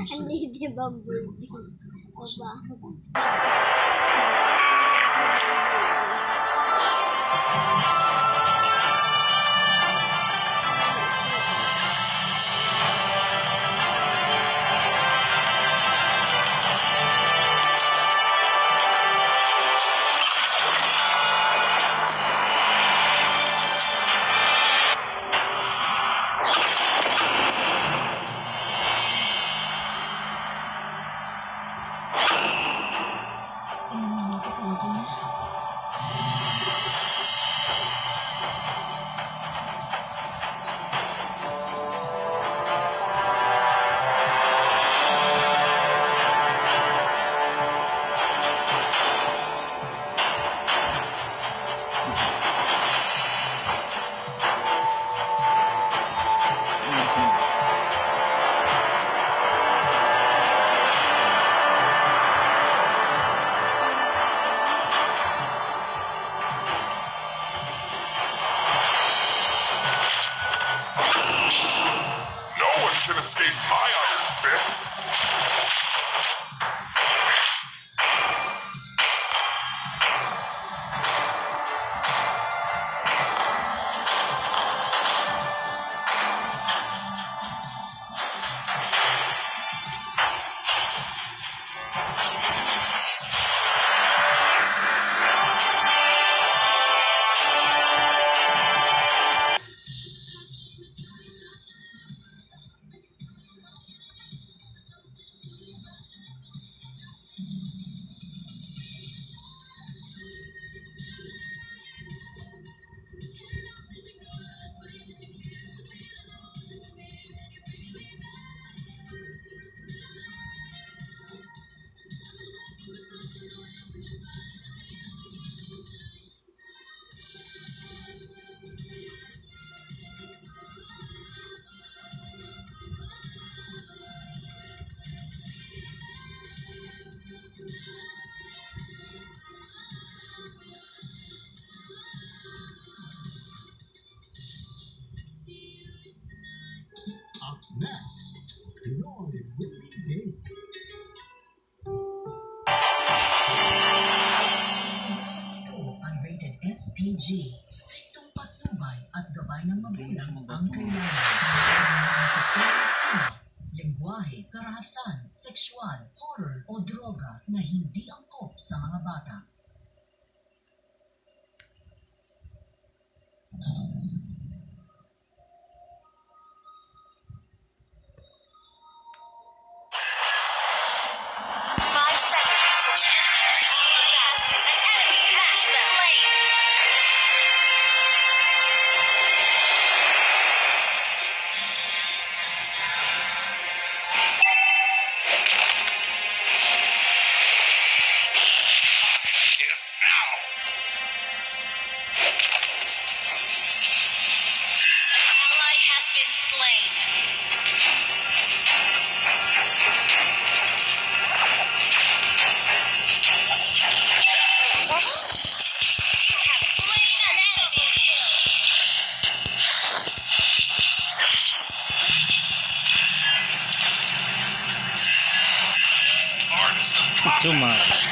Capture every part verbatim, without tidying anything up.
Ang Lady Bumblebee. Baba. Up next, Pinoy Movie Day. Ito ay rated S P G. Striktong patnubay at gabay ng magulang ang kailangan. Lengguwahe, karahasan, sexual, horror o droga na hindi angkop sa mga bata. Cuma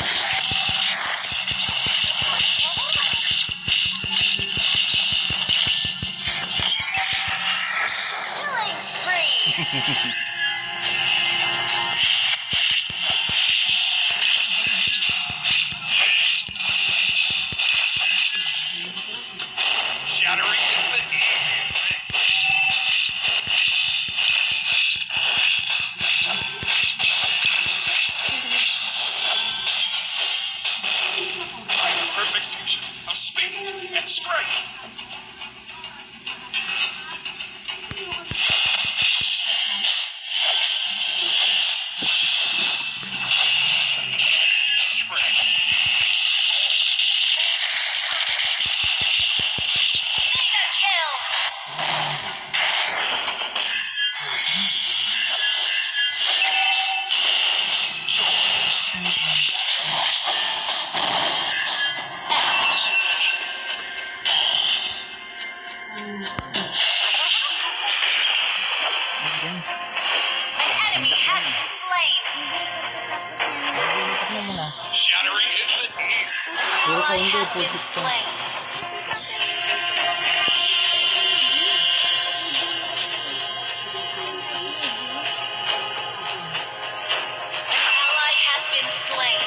Killing spree. Shattering is the easiest thing. Perfect fusion of speed and strength. ally hindi has po been gusto. slain. An ally has been slain.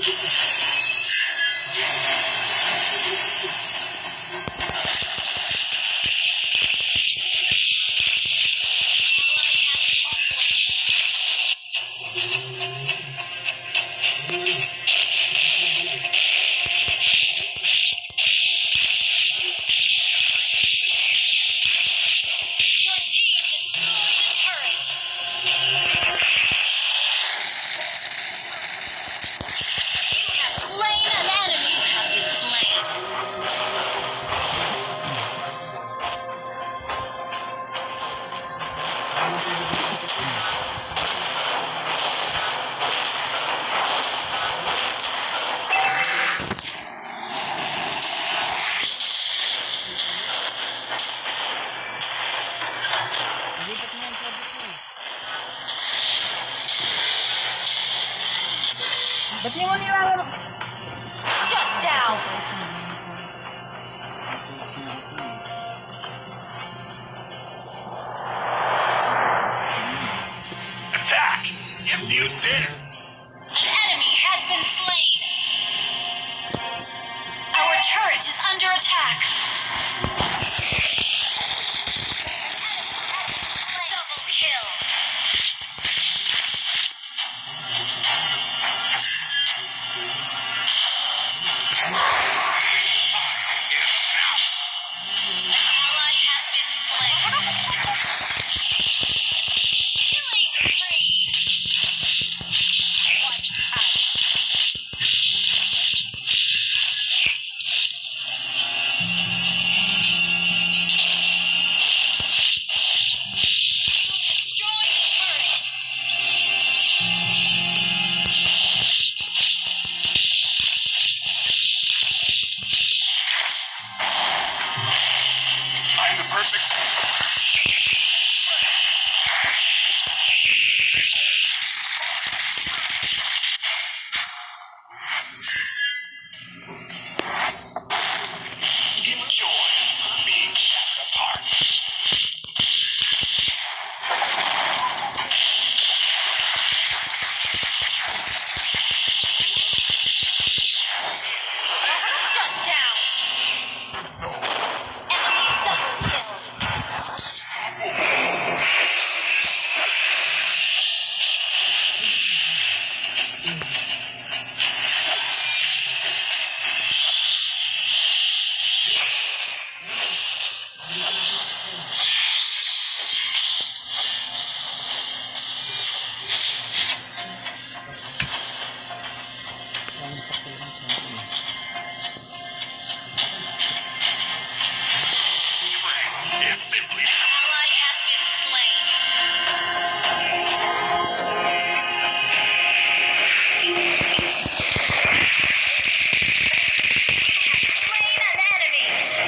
Your team destroyed a turret. You have slain an enemy. Have been slain. Ba't di mo nilalaro? Shut down. Attack! If you dare! An enemy has been slain. Our turret is under attack. Double kill. An ally has been slain. Killing spree. Wiped out. You destroyed a turret. I'm the perfect. Enjoy being shattered apart. Shut down. Enemy double kill. Is simply Ally has been slain. Slain an enemy.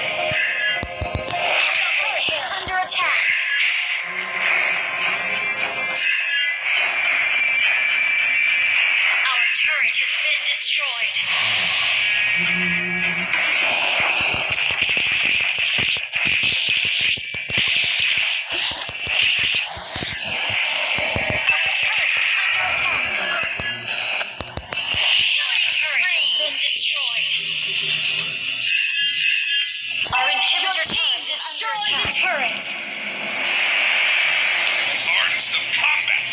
Turret is under attack. Our turret has been destroyed. Our inhibitor team destroyed the turret. hardest of combat.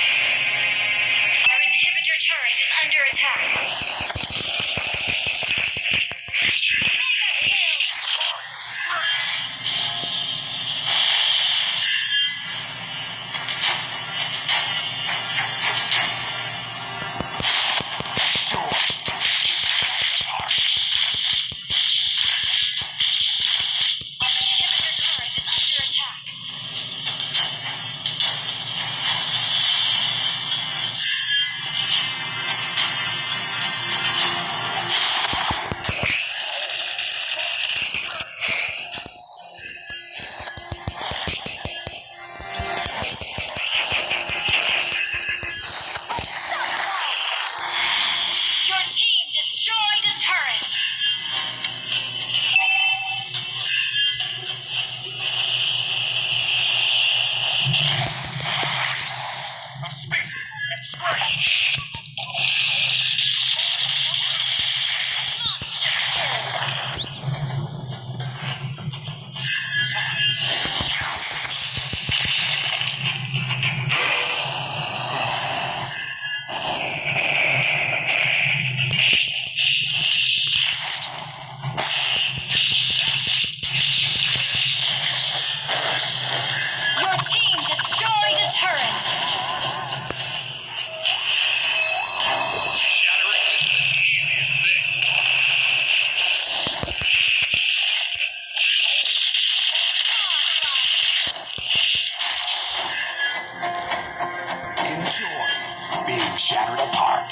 Our inhibitor turret is under attack. shattered apart.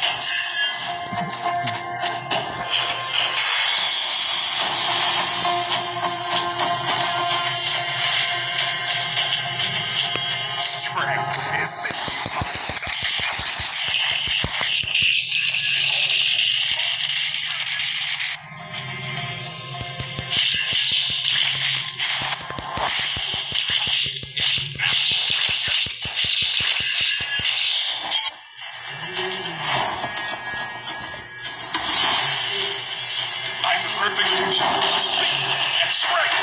Strength is I'm the perfect fusion of speed and strength.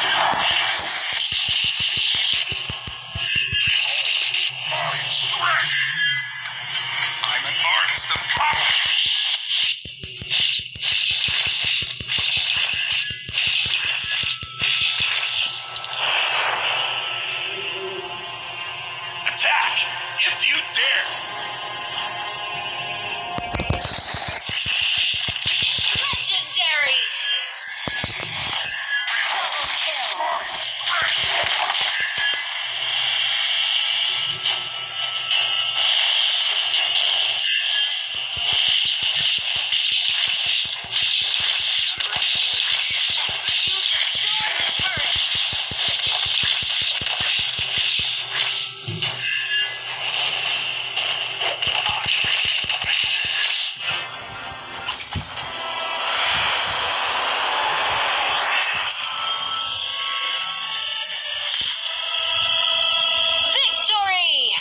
My strength. I'm an artist of combat. Attack if you dare. Legendary! Double kill! You destroyed the turret! Victory!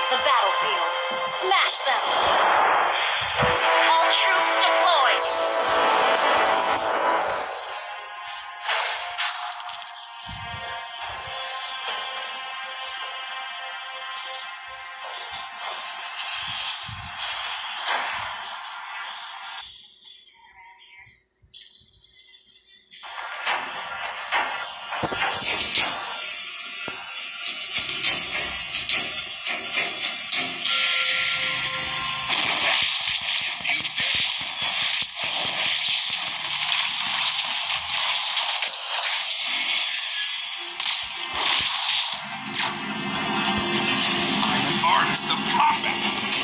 the battlefield. Smash them. All troops deployed. Artist of combat.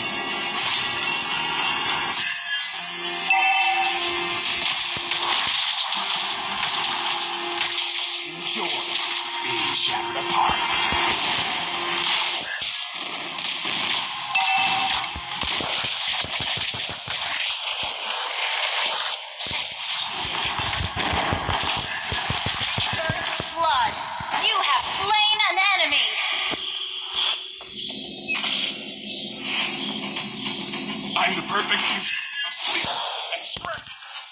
Enjoy being shattered apart. First blood. You have slain an enemy. I'm the perfect fusion of speed and strength.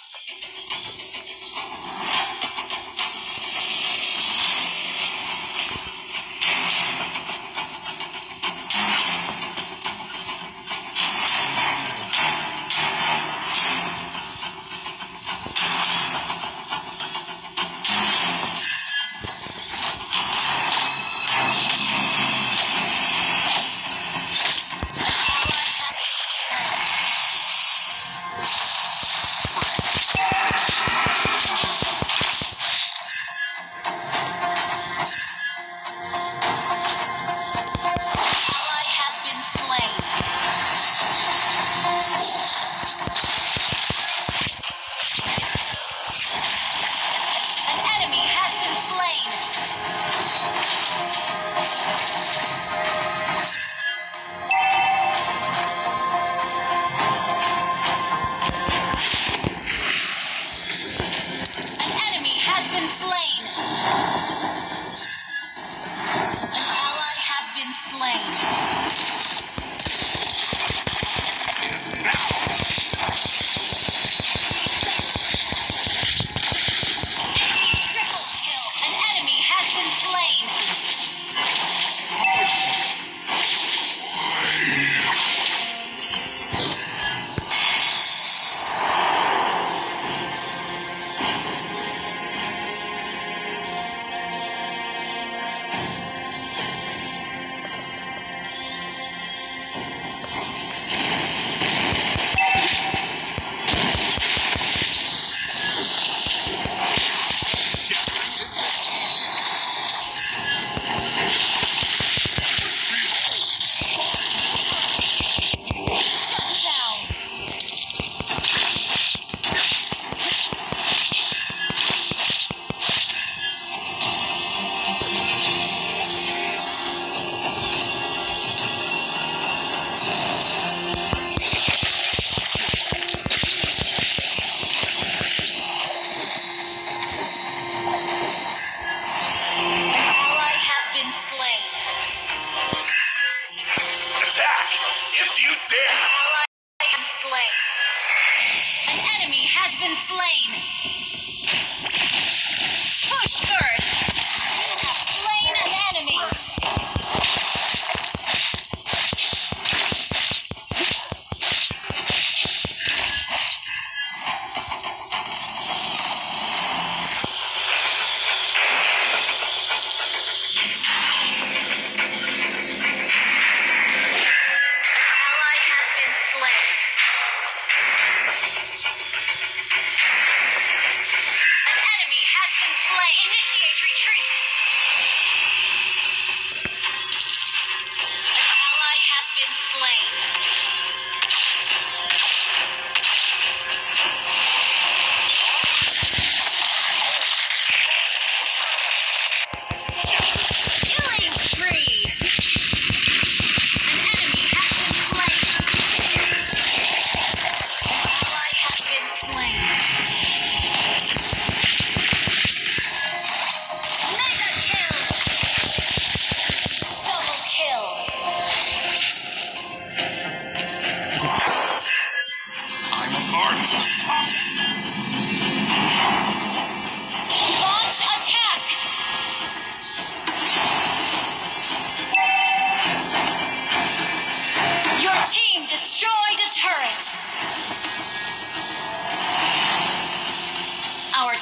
been slain. Push first. You have slain an enemy. An ally has been slain.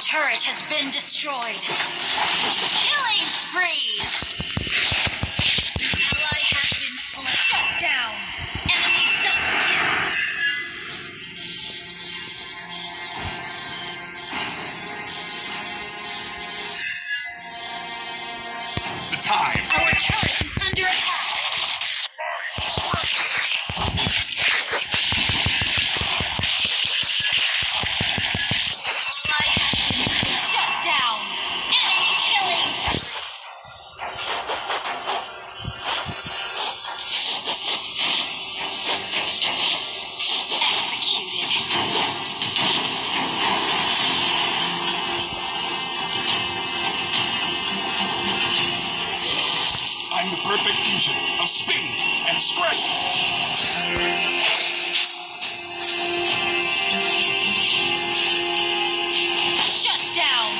turret has been destroyed. Killing spree! Ally has been slain. Shut down! Enemy double kill! The time. Our turret is under attack. Ally has been shut down. Enemy killing. Executed. I'm the perfect fusion of speed and strength. Shut down.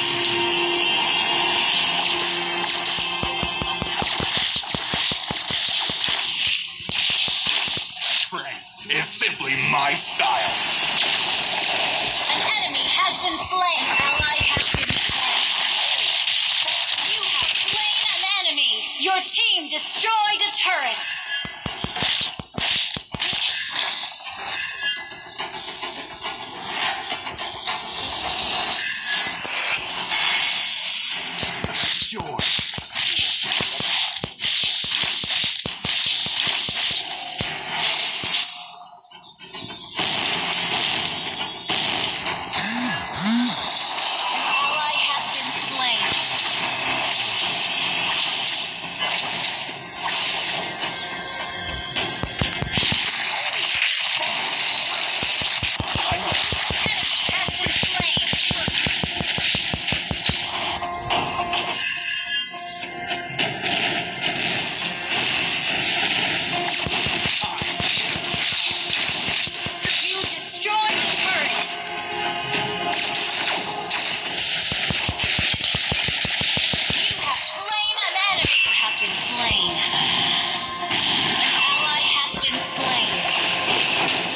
Strength is simply my style. An enemy has been slain. Ally has been slain. You have slain an enemy. Your team destroyed a turret. Joy. Ally has been slain. Enemy has been slain. You destroyed the turret. You have slain an enemy. You have been slain. An ally has been slain.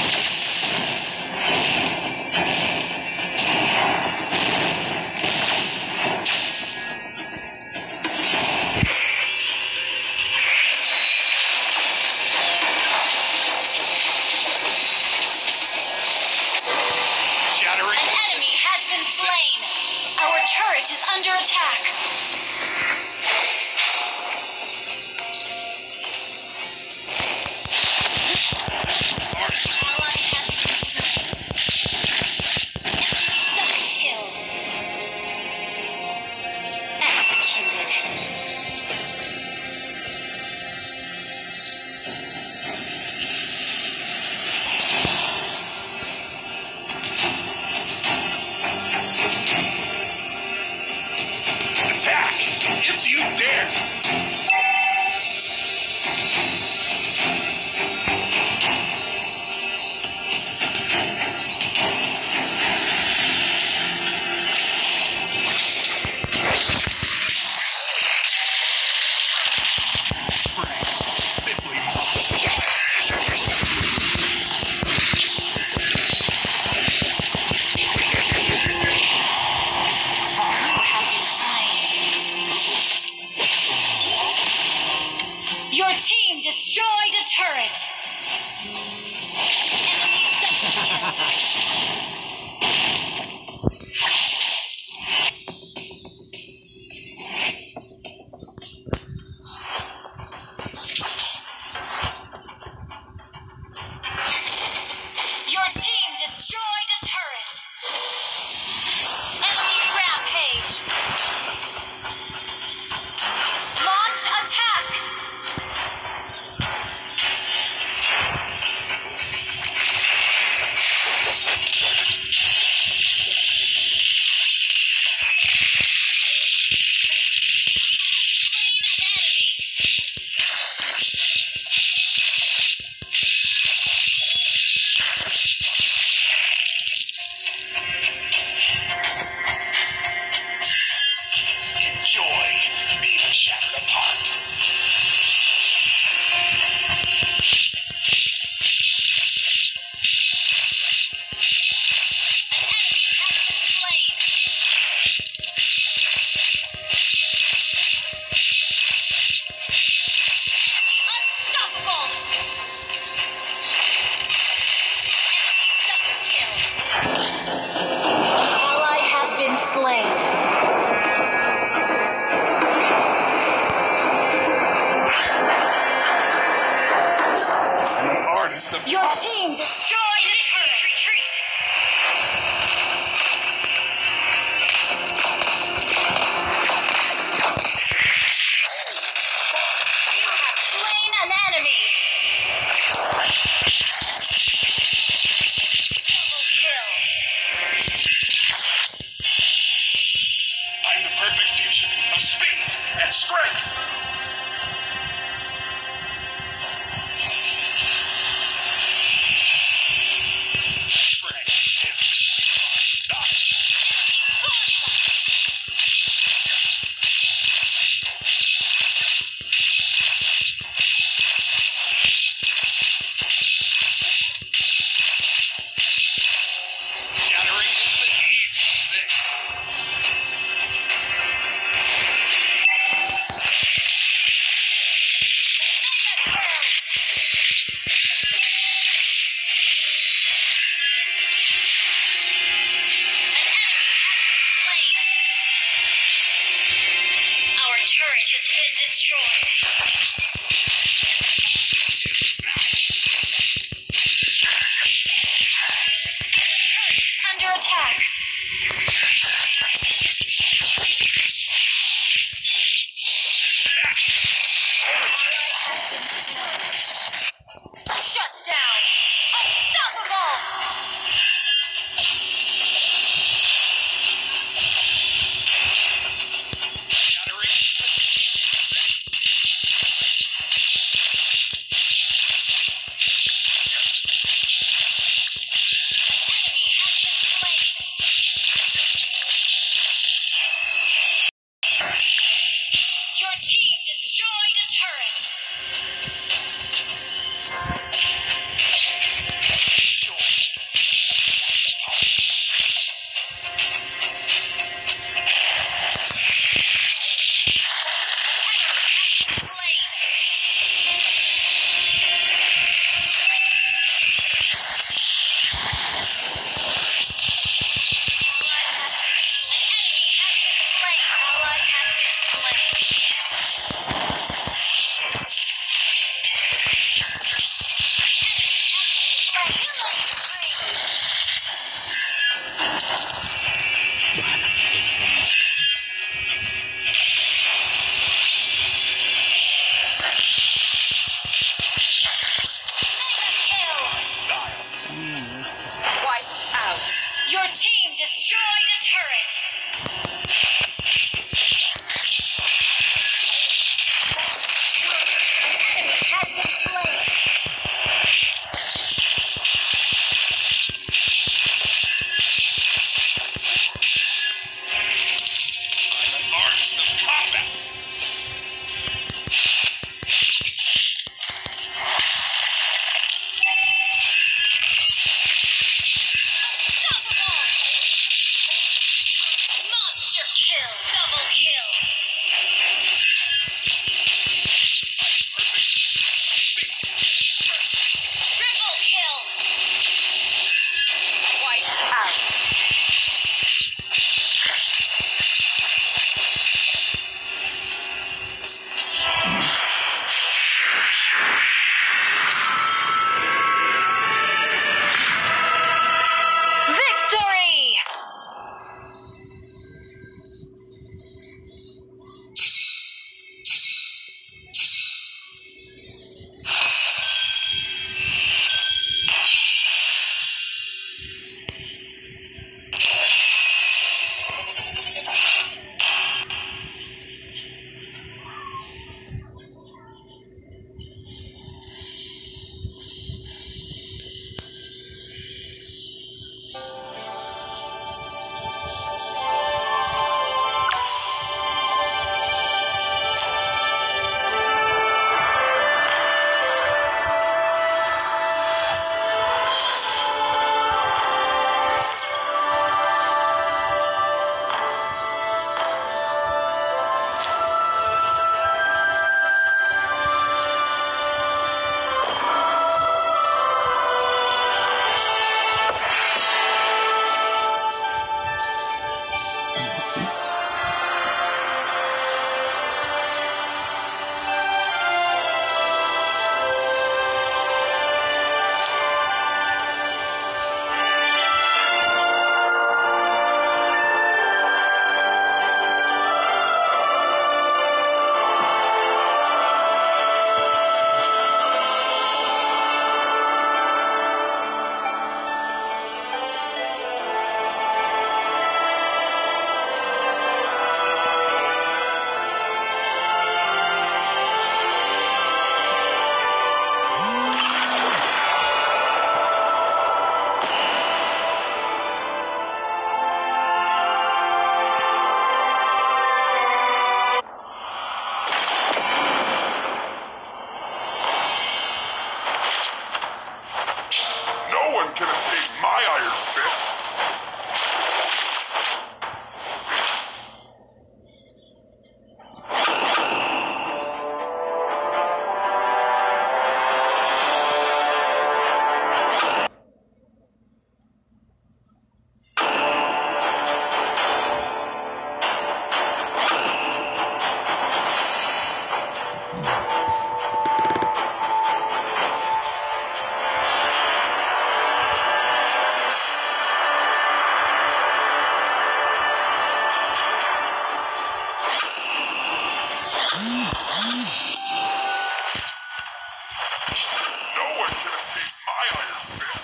Shattering. An enemy has been slain. Our turret is under attack. Ally has been slain. Enemy double kill. Executed. Attack if you dare. Strength simply You have been slain. Your team destroyed a turret. Enemy double kill. Your team destroyed a turret. Enemy rampage. Launch attack. Under attack. Shut down. Unstoppable. Your team destroyed a turret. No one can escape my iron fist.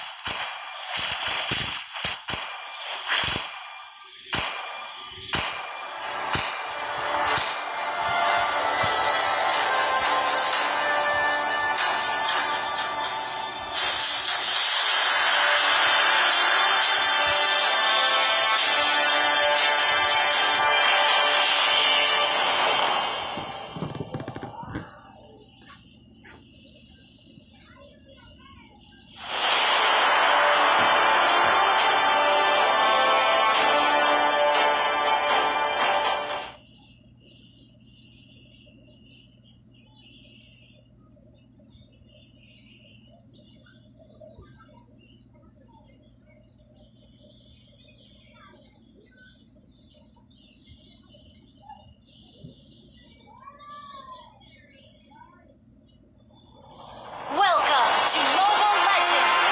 Welcome to Mobile Legends!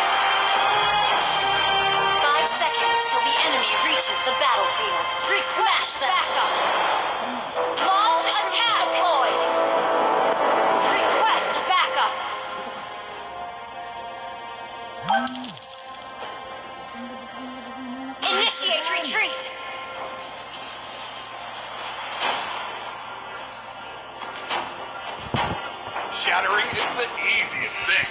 Five seconds till the enemy reaches the battlefield. Smash them! Launch attack! Deployed! Request backup! Initiate retreat! Shattering is the easiest thing.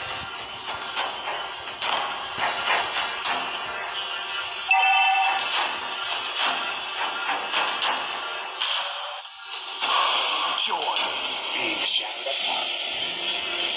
Joy being shattered apart.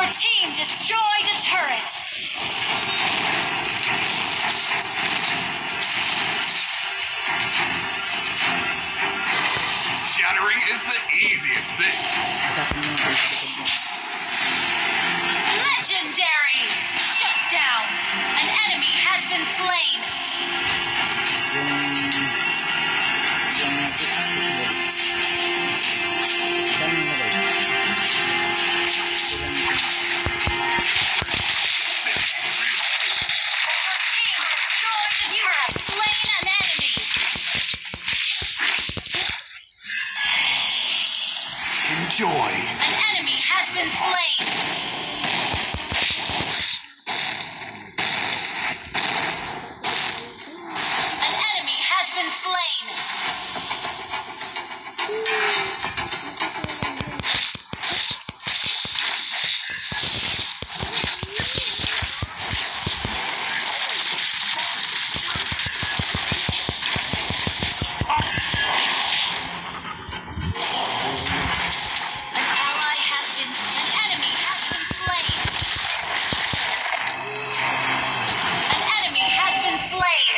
team destroyed a turret. Shattering is the easiest thing. Legendary! Shut down! An enemy has been slain! Your team destroyed a turret! You have slain an enemy! Enjoy. An enemy has been slain! An enemy has been slain! An ally has been an enemy has been slain. An enemy has been slain.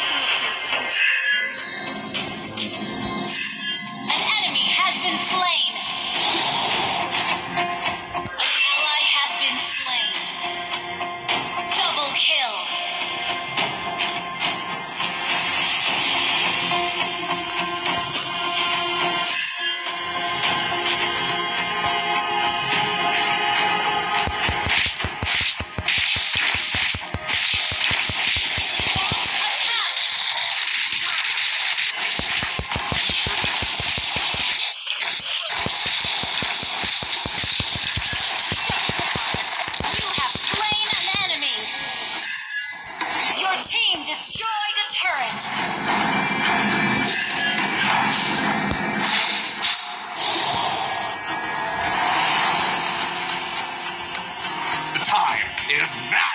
An enemy has been slain. An ally has been slain. Double kill. You have slain an enemy. Your team destroyed a turret. The time is now.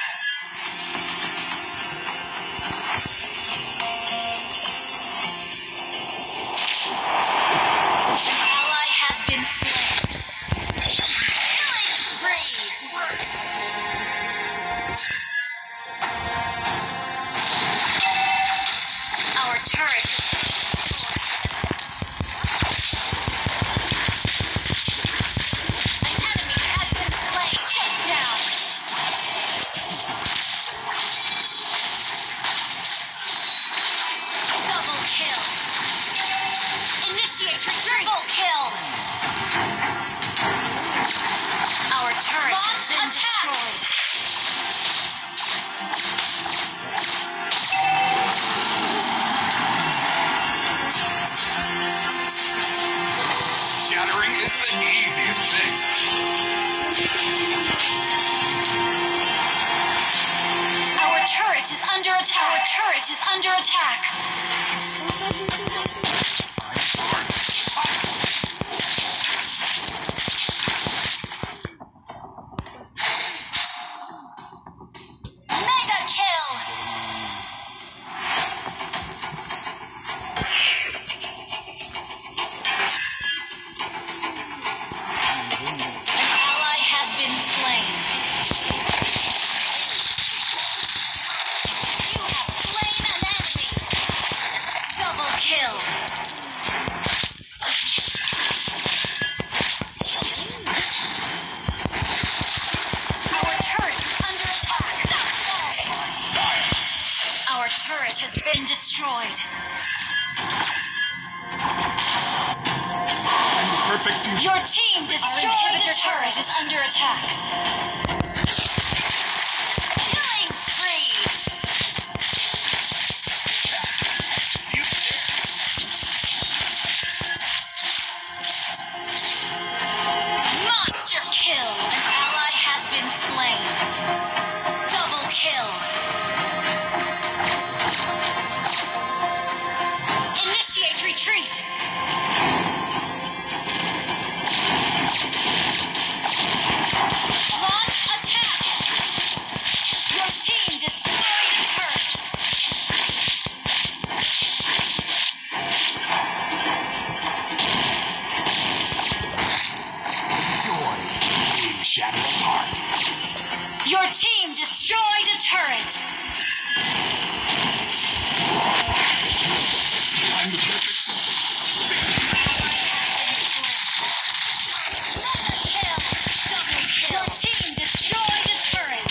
An ally has been slain. Killing spree. Our turret has been destroyed. An enemy has been slain. Shut down. Double kill. Initiate triple kill. Our turret has been destroyed. Shattering is the easiest thing. Our turret is under attack. Our turret is under attack. Mega kill. An ally has been slain. You have slain an enemy. Double kill. Our turret is under attack. Our turret has been destroyed. Perfect fusion. Your team destroyed the turret is under attack. Killing spree. Monster kill. An ally has been slain. Double kill. Initiate retreat. Launch Your team destroyed a turret. I'm the perfect Double kill. Your team destroyed a turret.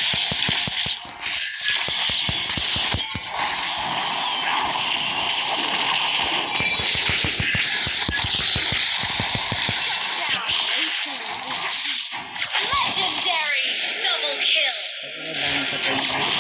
Legendary double kill.